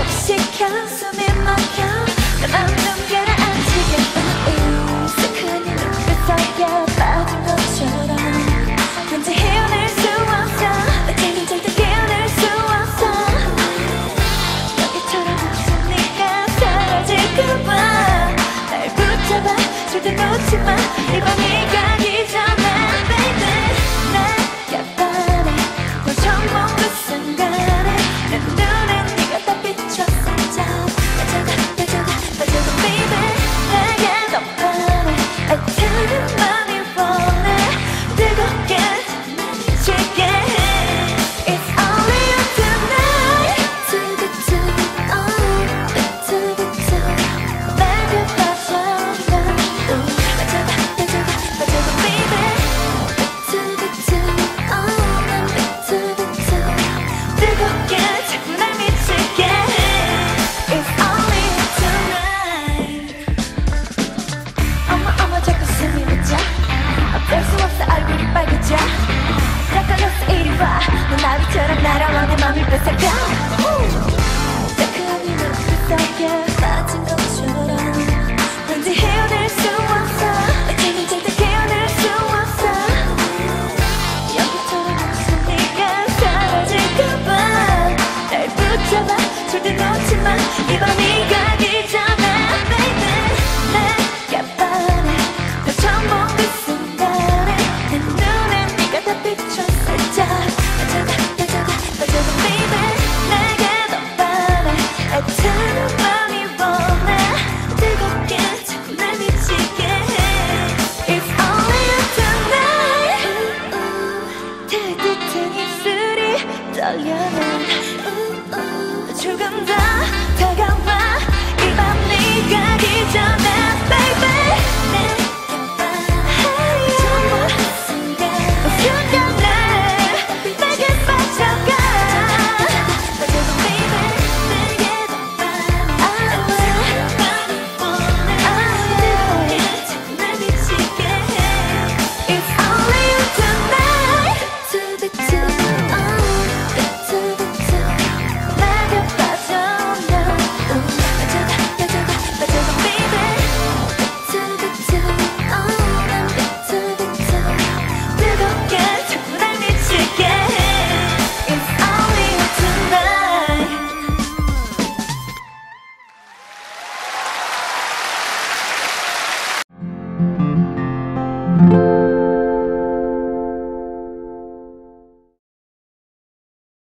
시켜 숨이 막혀 난 눈 가라앉히게 익숙한 이 눈빛 속에 빠진 것처럼 왠지 헤어낼 수 없어 어쩌면 절대 깨어날 수 없어 여기처럼 없으니까 사라질까봐 날 붙잡아 절대 놓지마 이 밤이 가기 전에 baby 날 곁바래 널 처음 본 그 순간에 내 눈엔 네가 다 비쳤었죠 빠져가 baby 내게 더 바래 애타는 맘이 원해 뜨겁게 미치게 It's only you tonight 두근두근 두근두근 내게 빠져가 빠져가 baby 두근두근 난 두근두근 뜨겁게 자꾸 날 미치게 It's only you tonight 어머 자꾸 숨이 멎어 어쩔 수 없어 얼굴이 빨개져 헷갈렸어 이리 와너 나비처럼 날아와 내 맘을 뺏어가 따끈한 이 눈빛 속에 빠진 것처럼 왠지 헤어낼 수 없어 어쩌면 절대 깨어날 수 없어 여기처럼 없으니까 사라질까봐 날 붙잡아 절대 놓지마 이 밤이